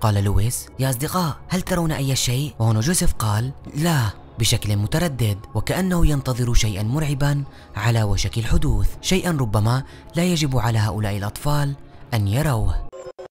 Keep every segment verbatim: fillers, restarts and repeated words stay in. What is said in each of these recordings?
قال لويس: يا أصدقاء، هل ترون أي شيء؟ وهنا جوزيف قال: لا، بشكل متردد وكأنه ينتظر شيئا مرعبا على وشك الحدوث، شيئا ربما لا يجب على هؤلاء الأطفال أن يروه.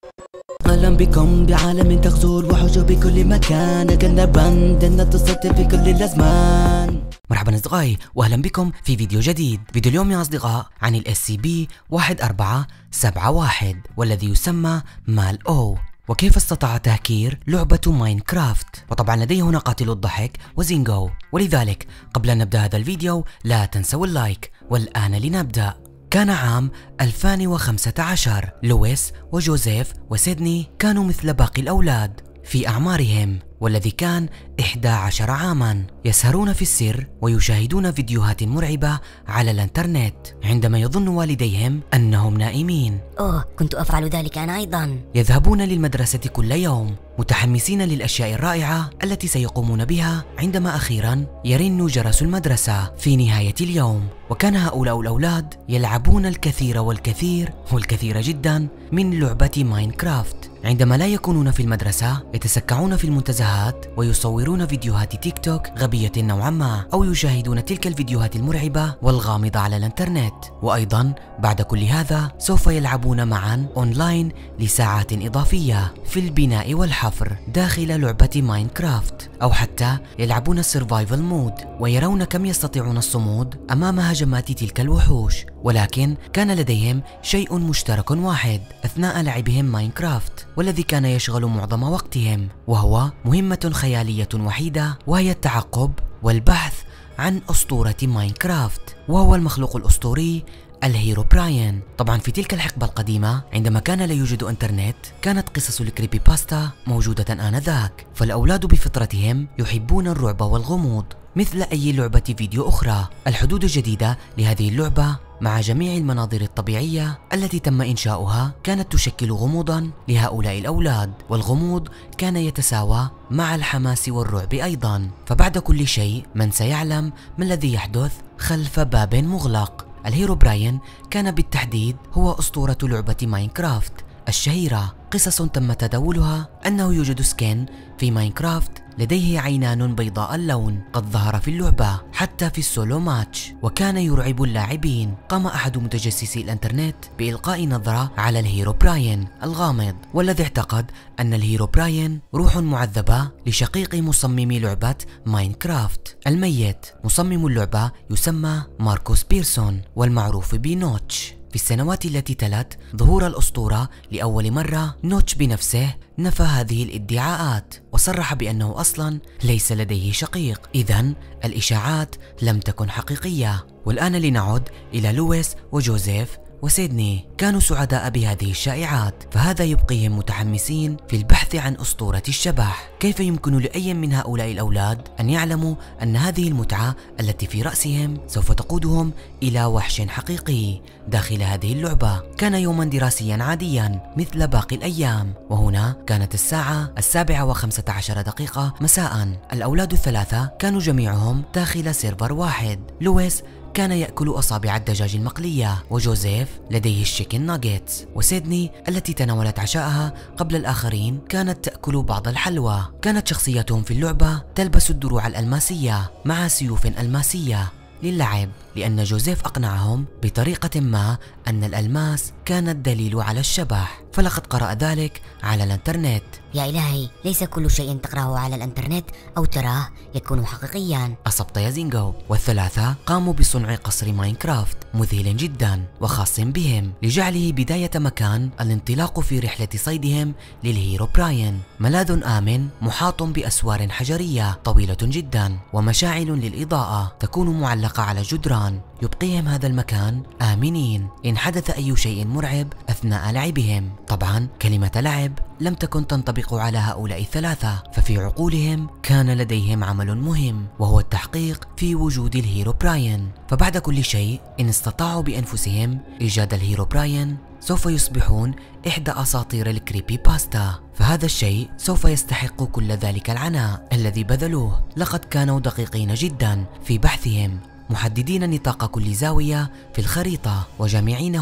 أهلا بكم بعالم تغزو الوحوش بكل مكان، كنا براند تصدق في كل الأزمان. مرحبا أصدقائي وأهلا بكم في فيديو جديد. فيديو اليوم يا أصدقاء عن ال إس سي بي واحد أربعة سبعة واحد والذي يسمى مال أو، وكيف استطاع تهكير لعبة ماينكرافت. وطبعا لدي هنا قاتل الضحك وزينجو، ولذلك قبل أن نبدأ هذا الفيديو لا تنسوا اللايك. والآن لنبدأ. كان عام ألفين وخمسة عشر. لويس وجوزيف وسيدني كانوا مثل باقي الأولاد في أعمارهم، والذي كان إحدى عشر عاما، يسهرون في السر ويشاهدون فيديوهات مرعبة على الانترنت عندما يظن والديهم أنهم نائمين. أوه، كنت أفعل ذلك أنا أيضا. يذهبون للمدرسة كل يوم متحمسين للأشياء الرائعة التي سيقومون بها، عندما أخيرا يرن جرس المدرسة في نهاية اليوم. وكان هؤلاء الأولاد يلعبون الكثير والكثير والكثير جدا من لعبة ماينكرافت. عندما لا يكونون في المدرسة يتسكعون في المنتزهات ويصورون فيديوهات تيك توك غبية نوعا ما، أو يشاهدون تلك الفيديوهات المرعبة والغامضة على الانترنت. وأيضا بعد كل هذا سوف يلعبون معا أونلاين لساعات إضافية في البناء والحفر داخل لعبة ماينكرافت، أو حتى يلعبون السرفايفل مود ويرون كم يستطيعون الصمود أمام هجمات تلك الوحوش. ولكن كان لديهم شيء مشترك واحد أثناء لعبهم ماينكرافت، والذي كان يشغل معظم وقتهم، وهو مهمة خيالية وحيدة، وهي التعقب والبحث عن أسطورة ماينكرافت، وهو المخلوق الأسطوري الهيروبراين. طبعا في تلك الحقبة القديمة عندما كان لا يوجد انترنت، كانت قصص الكريبي باستا موجودة آنذاك، فالأولاد بفطرتهم يحبون الرعب والغموض مثل أي لعبة فيديو أخرى. الحدود الجديدة لهذه اللعبة مع جميع المناظر الطبيعية التي تم إنشاؤها كانت تشكل غموضا لهؤلاء الأولاد، والغموض كان يتساوى مع الحماس والرعب أيضا. فبعد كل شيء من سيعلم ما الذي يحدث خلف باب مغلق. الهيروبراين كان بالتحديد هو أسطورة لعبة ماينكرافت الشهيرة. قصص تم تداولها أنه يوجد سكين في ماينكرافت لديه عينان بيضاء اللون قد ظهر في اللعبة حتى في السولو ماتش، وكان يرعب اللاعبين. قام أحد متجسسي الانترنت بإلقاء نظرة على الهيروبراين الغامض، والذي اعتقد أن الهيروبراين روح معذبة لشقيق مصمم لعبة ماينكرافت الميت. مصمم اللعبة يسمى ماركوس بيرسون والمعروف بنوتش. في السنوات التي تلت ظهور الأسطورة لأول مرة، نوتش بنفسه نفى هذه الادعاءات وصرح بأنه أصلا ليس لديه شقيق، إذن الإشاعات لم تكن حقيقية. والآن لنعد إلى لويس وجوزيف وسيدني. كانوا سعداء بهذه الشائعات، فهذا يبقيهم متحمسين في البحث عن أسطورة الشبح. كيف يمكن لأي من هؤلاء الأولاد أن يعلموا أن هذه المتعة التي في رأسهم سوف تقودهم إلى وحش حقيقي داخل هذه اللعبة؟ كان يوما دراسيا عاديا مثل باقي الأيام، وهنا كانت الساعة السابعة وخمسة عشر دقيقة مساء. الأولاد الثلاثة كانوا جميعهم داخل سيرفر واحد. لويس كان يأكل أصابع الدجاج المقلية، وجوزيف لديه الشيكن ناجيتس، وسيدني التي تناولت عشاءها قبل الآخرين كانت تأكل بعض الحلوى. كانت شخصياتهم في اللعبة تلبس الدروع الألماسية مع سيوف ألماسية للعب، لأن جوزيف أقنعهم بطريقة ما أن الألماس كان الدليل على الشبح، فلقد قرأ ذلك على الانترنت. يا إلهي، ليس كل شيء تقرأه على الانترنت أو تراه يكون حقيقيا. أصبت يا زينجو. والثلاثة قاموا بصنع قصر ماينكرافت مذهل جدا وخاص بهم، لجعله بداية مكان الانطلاق في رحلة صيدهم للهيروبراين. ملاذ آمن محاط بأسوار حجرية طويلة جدا ومشاعل للإضاءة تكون معلقة على جدران، يبقيهم هذا المكان آمنين إن حدث أي شيء مرعب أثناء لعبهم. طبعا كلمة لعب لم تكن تنطبق على هؤلاء الثلاثة، ففي عقولهم كان لديهم عمل مهم، وهو التحقيق في وجود الهيروبراين. فبعد كل شيء إن استطاعوا بأنفسهم إيجاد الهيروبراين سوف يصبحون إحدى أساطير الكريبي باستا، فهذا الشيء سوف يستحق كل ذلك العناء الذي بذلوه. لقد كانوا دقيقين جدا في بحثهم، محددين نطاق كل زاوية في الخريطة وجامعينهم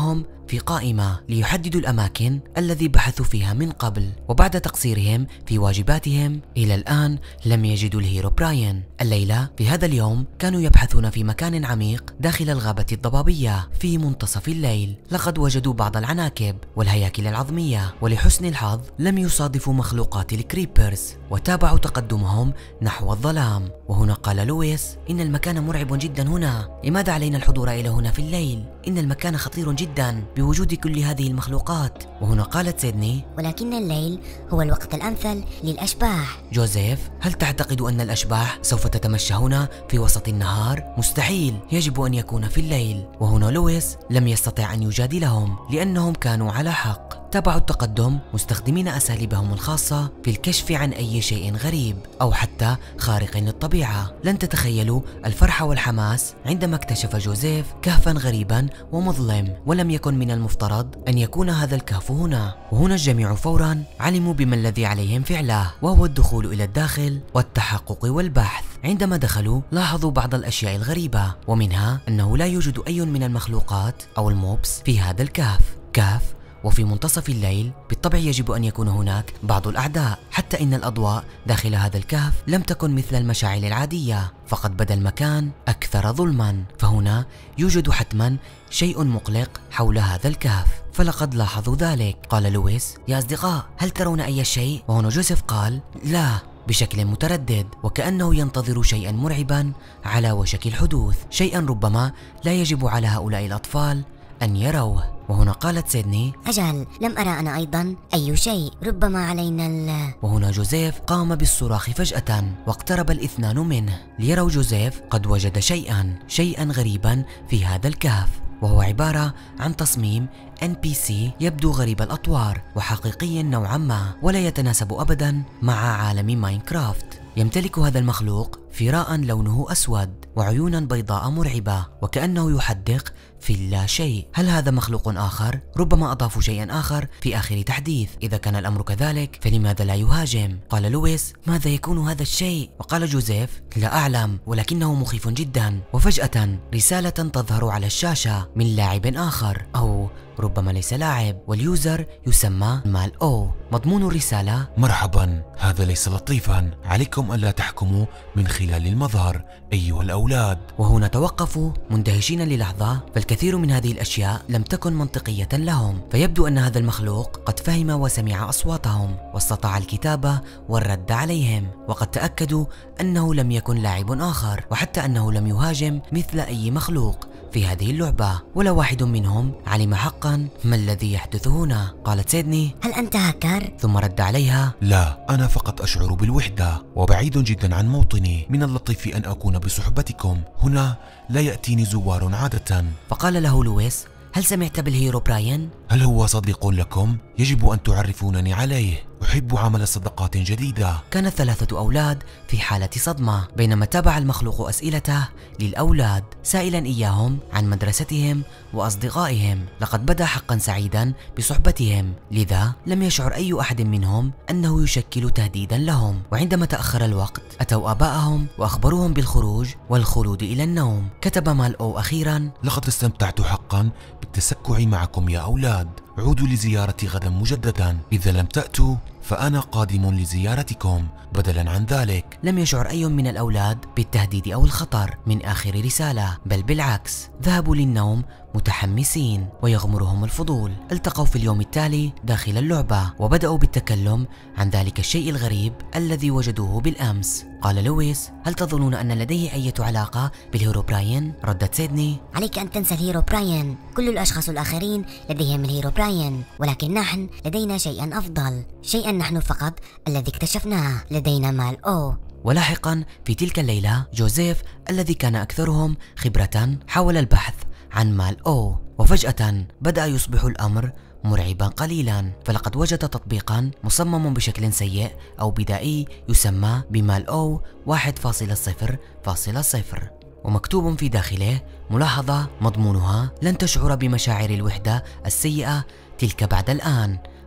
في قائمة ليحددوا الأماكن الذي بحثوا فيها من قبل، وبعد تقصيرهم في واجباتهم إلى الآن لم يجدوا الهيروبراين. الليلة في هذا اليوم كانوا يبحثون في مكان عميق داخل الغابة الضبابية في منتصف الليل. لقد وجدوا بعض العناكب والهياكل العظمية، ولحسن الحظ لم يصادفوا مخلوقات الكريبرز، وتابعوا تقدمهم نحو الظلام. وهنا قال لويس: إن المكان مرعب جدا هنا، لماذا علينا الحضور إلى هنا في الليل؟ إن المكان خطير جدا بوجود كل هذه المخلوقات. وهنا قالت سيدني: ولكن الليل هو الوقت الأمثل للأشباح. جوزيف: هل تعتقد أن الأشباح سوف تتمشى هنا في وسط النهار؟ مستحيل، يجب أن يكون في الليل. وهنا لويس لم يستطع أن يجادلهم لأنهم كانوا على حق. تابعوا التقدم مستخدمين أساليبهم الخاصة في الكشف عن أي شيء غريب أو حتى خارق للطبيعة. لن تتخيلوا الفرح والحماس عندما اكتشف جوزيف كهفا غريبا ومظلم، ولم يكن من المفترض أن يكون هذا الكهف هنا. وهنا الجميع فورا علموا بما الذي عليهم فعله، وهو الدخول إلى الداخل والتحقق والبحث. عندما دخلوا لاحظوا بعض الأشياء الغريبة، ومنها أنه لا يوجد أي من المخلوقات أو الموبس في هذا الكهف. كهف وفي منتصف الليل، بالطبع يجب أن يكون هناك بعض الأعداء، حتى إن الأضواء داخل هذا الكهف لم تكن مثل المشاعل العادية، فقد بدا المكان أكثر ظلما. فهنا يوجد حتما شيء مقلق حول هذا الكهف، فلقد لاحظوا ذلك. قال لويس: يا أصدقاء، هل ترون أي شيء؟ وهنا جوزيف قال: لا، بشكل متردد، وكأنه ينتظر شيئا مرعبا على وشك الحدوث، شيئا ربما لا يجب على هؤلاء الأطفال أن يروه. وهنا قالت سيدني: أجل، لم أرى أنا أيضا أي شيء، ربما علينا ال... وهنا جوزيف قام بالصراخ فجأة، واقترب الاثنان منه ليروا جوزيف قد وجد شيئا شيئا غريبا في هذا الكهف، وهو عبارة عن تصميم إن بي سي يبدو غريب الأطوار وحقيقي نوعا ما، ولا يتناسب أبدا مع عالم ماينكرافت. يمتلك هذا المخلوق فراء لونه أسود وعيونا بيضاء مرعبة، وكأنه يحدق في اللا شيء. هل هذا مخلوق آخر؟ ربما أضافوا شيئا آخر في آخر تحديث. إذا كان الأمر كذلك فلماذا لا يهاجم؟ قال لويس: ماذا يكون هذا الشيء؟ وقال جوزيف: لا أعلم، ولكنه مخيف جدا. وفجأة رسالة تظهر على الشاشة من لاعب آخر، أو ربما ليس لاعب، واليوزر يسمى مال أو. مضمون الرسالة: مرحبا، هذا ليس لطيفا، عليكم ألا تحكموا من خلال المظهر أيها الأولاد. وهنا توقفوا مندهشين للحظة، فالكثير من هذه الأشياء لم تكن منطقية لهم، فيبدو أن هذا المخلوق قد فهم وسمع أصواتهم واستطاع الكتابة والرد عليهم، وقد تأكدوا أنه لم يكن لاعب آخر، وحتى أنه لم يهاجم مثل أي مخلوق في هذه اللعبة، ولا واحد منهم علم حقا ما الذي يحدث هنا. قالت سيدني: هل أنت هاكر؟ ثم رد عليها: لا، أنا فقط أشعر بالوحدة وبعيد جدا عن موطني. من اللطيف أن أكون بصحبتكم، هنا لا يأتيني زوار عادة. فقال له لويس: هل سمعت بالهيروبراين؟ هل هو صديق لكم؟ يجب أن تعرفونني عليه، أحب عمل صداقات جديدة. كان الثلاثة أولاد في حالة صدمة بينما تابع المخلوق أسئلته للأولاد، سائلا إياهم عن مدرستهم وأصدقائهم. لقد بدا حقا سعيدا بصحبتهم، لذا لم يشعر أي أحد منهم أنه يشكل تهديدا لهم. وعندما تأخر الوقت أتوا آبائهم وأخبروهم بالخروج والخلود إلى النوم. كتب مال أو أخيرا: لقد استمتعت حقا بالتسكع معكم يا أولاد، عودوا لزيارتي غدا مجددا، إذا لم تأتوا فأنا قادم لزيارتكم. بدلا عن ذلك لم يشعر أي من الأولاد بالتهديد أو الخطر من آخر رسالة، بل بالعكس ذهبوا للنوم متحمسين ويغمرهم الفضول. التقوا في اليوم التالي داخل اللعبة وبدأوا بالتكلم عن ذلك الشيء الغريب الذي وجدوه بالأمس. قال لويس: هل تظنون أن لديه أي علاقة بالهيروبراين؟ ردت سيدني: عليك أن تنسى الهيروبراين، كل الأشخاص الآخرين لديهم الهيروبراين، ولكن نحن لدينا شيئا أفضل، شيئا نحن فقط الذي اكتشفناه، لدينا مال أو. ولاحقا في تلك الليلة جوزيف الذي كان أكثرهم خبرة حاول البحث عن مال أو، وفجأة بدأ يصبح الأمر مرعبا قليلا، فلقد وجد تطبيقا مصمم بشكل سيء أو بدائي يسمى بمال أو واحد فاصلة صفر فاصلة صفر، ومكتوب في داخله ملاحظة مضمونها: لن تشعر بمشاعر الوحدة السيئة تلك بعد الآن،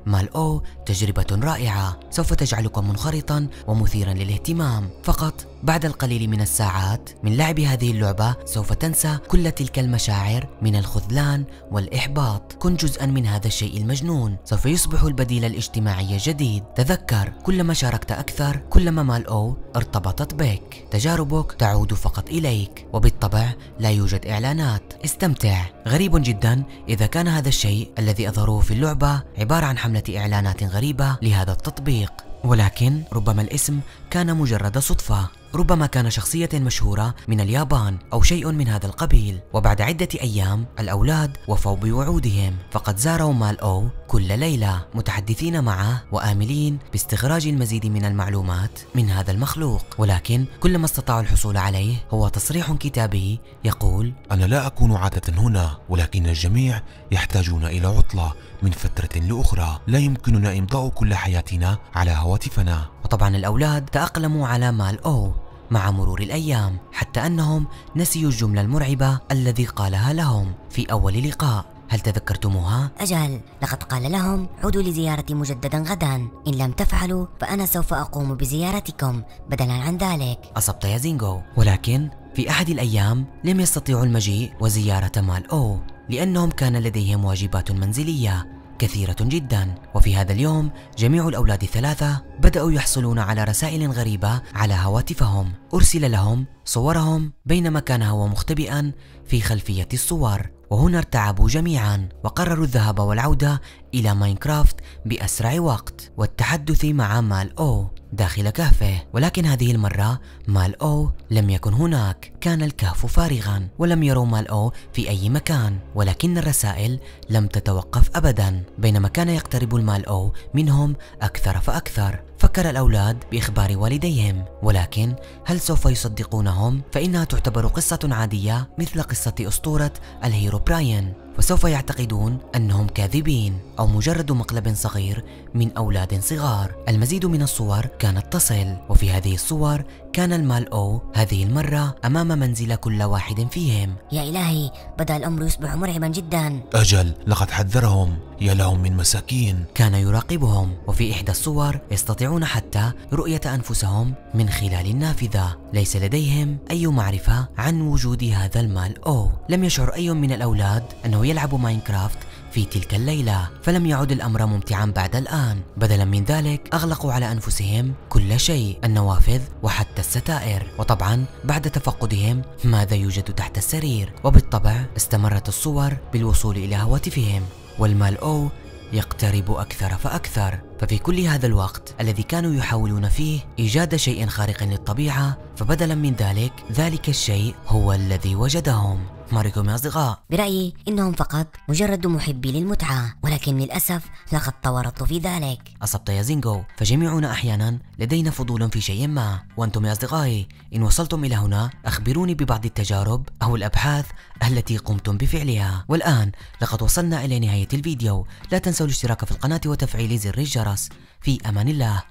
مال أو تجربة رائعة سوف تجعلك منخرطا ومثيرا للاهتمام. فقط بعد القليل من الساعات من لعب هذه اللعبة سوف تنسى كل تلك المشاعر من الخذلان والإحباط. كن جزءا من هذا الشيء المجنون، سوف يصبح البديل الاجتماعي جديد. تذكر، كلما شاركت أكثر كلما مال أو ارتبطت بك. تجاربك تعود فقط إليك، وبالطبع لا يوجد إعلانات. استمتع. غريب جدا إذا كان هذا الشيء الذي أظهروه في اللعبة عبارة عن حملة إعلانات غريبة لهذا التطبيق، ولكن ربما الاسم كان مجرد صدفة. ربما كان شخصية مشهورة من اليابان أو شيء من هذا القبيل. وبعد عدة أيام الأولاد وفوا بوعودهم، فقد زاروا مال أو كل ليلة متحدثين معه وآملين باستخراج المزيد من المعلومات من هذا المخلوق. ولكن كل ما استطاعوا الحصول عليه هو تصريح كتابي يقول: أنا لا أكون عادة هنا، ولكن الجميع يحتاجون إلى عطلة من فترة لأخرى. لا يمكننا إمضاء كل حياتنا على هواتفنا. وطبعا الأولاد تأقلموا على مال أو مع مرور الأيام، حتى أنهم نسيوا الجملة المرعبة الذي قالها لهم في أول لقاء. هل تذكرتموها؟ أجل، لقد قال لهم: عودوا لزيارتي مجددا غدا، إن لم تفعلوا فأنا سوف أقوم بزيارتكم بدلا عن ذلك. أصبت يا زينغو. ولكن في أحد الأيام لم يستطيعوا المجيء وزيارة مال أو لأنهم كان لديهم واجبات منزلية كثيرة جدا. وفي هذا اليوم جميع الأولاد الثلاثة بدأوا يحصلون على رسائل غريبة على هواتفهم. أرسل لهم صورهم بينما كان هو مختبئا في خلفية الصور. وهنا ارتعبوا جميعا وقرروا الذهاب والعودة إلى ماينكرافت بأسرع وقت والتحدث مع مال أو داخل كهفه. ولكن هذه المرة مال أو لم يكن هناك، كان الكهف فارغا ولم يروا مال أو في أي مكان. ولكن الرسائل لم تتوقف أبدا بينما كان يقترب المال أو منهم أكثر فأكثر. فكر الأولاد بإخبار والديهم، ولكن هل سوف يصدقونهم؟ فإنها تعتبر قصة عادية مثل قصة أسطورة الهيروبراين، وسوف يعتقدون أنهم كاذبين أو مجرد مقلب صغير من أولاد صغار. المزيد من الصور كانت تصل، وفي هذه الصور كان المال أو هذه المرة أمام منزل كل واحد فيهم. يا إلهي، بدأ الأمر يصبح مرعبا جدا. أجل، لقد حذرهم. يا لهم من مساكين. كان يراقبهم، وفي إحدى الصور يستطيعون حتى رؤية أنفسهم من خلال النافذة. ليس لديهم أي معرفة عن وجود هذا المال أو. لم يشعر أي من الأولاد أنه يلعب ماينكرافت في تلك الليلة، فلم يعد الأمر ممتعا بعد الآن. بدلا من ذلك أغلقوا على أنفسهم كل شيء، النوافذ وحتى الستائر. وطبعا بعد تفقدهم ماذا يوجد تحت السرير. وبالطبع استمرت الصور بالوصول إلى هواتفهم، والمال أو يقترب أكثر فأكثر. ففي كل هذا الوقت الذي كانوا يحاولون فيه إيجاد شيء خارق للطبيعة، فبدلا من ذلك ذلك الشيء هو الذي وجدهم. ما رأيكم يا أصدقاء؟ برأيي إنهم فقط مجرد محبي للمتعة، ولكن للأسف لقد تورطوا في ذلك. أصبت يا زينغو. فجميعنا أحيانا لدينا فضول في شيء ما. وأنتم يا أصدقائي إن وصلتم إلى هنا أخبروني ببعض التجارب أو الأبحاث التي قمتم بفعلها. والآن لقد وصلنا إلى نهاية الفيديو. لا تنسوا الاشتراك في القناة وتفعيل زر الجرس. في أمان الله.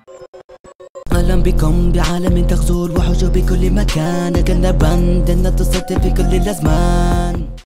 أهلا بكم بعالم تغزو الوحوش بكل مكان، كنا براند نتصدر في كل الأزمان.